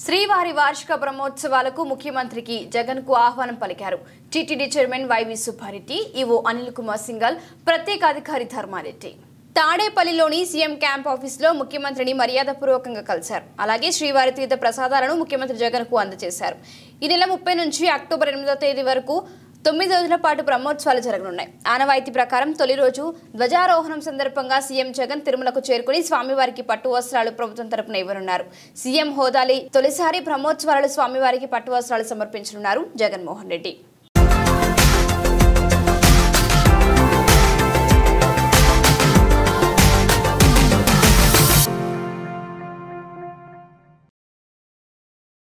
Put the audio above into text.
శ్రీవారి వార్షిక బ్రహ్మోత్సవాలకు ముఖ్యమంత్రికి జగన్కు ఆహ్వానం పలికారు. TTD chairman YV Subba Reddy, EO Anil Kumar Singhal, ప్రత్యేక అధికారి ధర్మారెడ్డి తాడేపల్లిలోని సీఎం క్యాంప్ ఆఫీసులో ముఖ్యమంత్రిని మర్యాదపూర్వకంగా కలిశారు. అలాగే శ్రీవారి తీర్థ ప్రసాదాలను ముఖ్యమంత్రి జగన్కు అందజేశారు. ఈ నెల 30 నుంచి అక్టోబర్ 8వ తేదీ వరకు 9 రోజుల పాటు బ్రహ్మోత్సవాలు జరగనున్నాయి. ఆనవాయితీ ప్రకారం తొలి రోజు ధ్వజారోహణం సందర్భంగా సీఎం జగన్ తిరుమలకు చేరుకుని స్వామివారికి పట్టు వస్త్రాలు ప్రభుత్వం తరపున ఇవ్వనున్నారు. సీఎం హోదాలో తొలిసారి బ్రహ్మోత్సవాలలో స్వామివారికి పట్టు వస్త్రాలు సమర్పించనున్నారు జగన్మోహన్ రెడ్డి.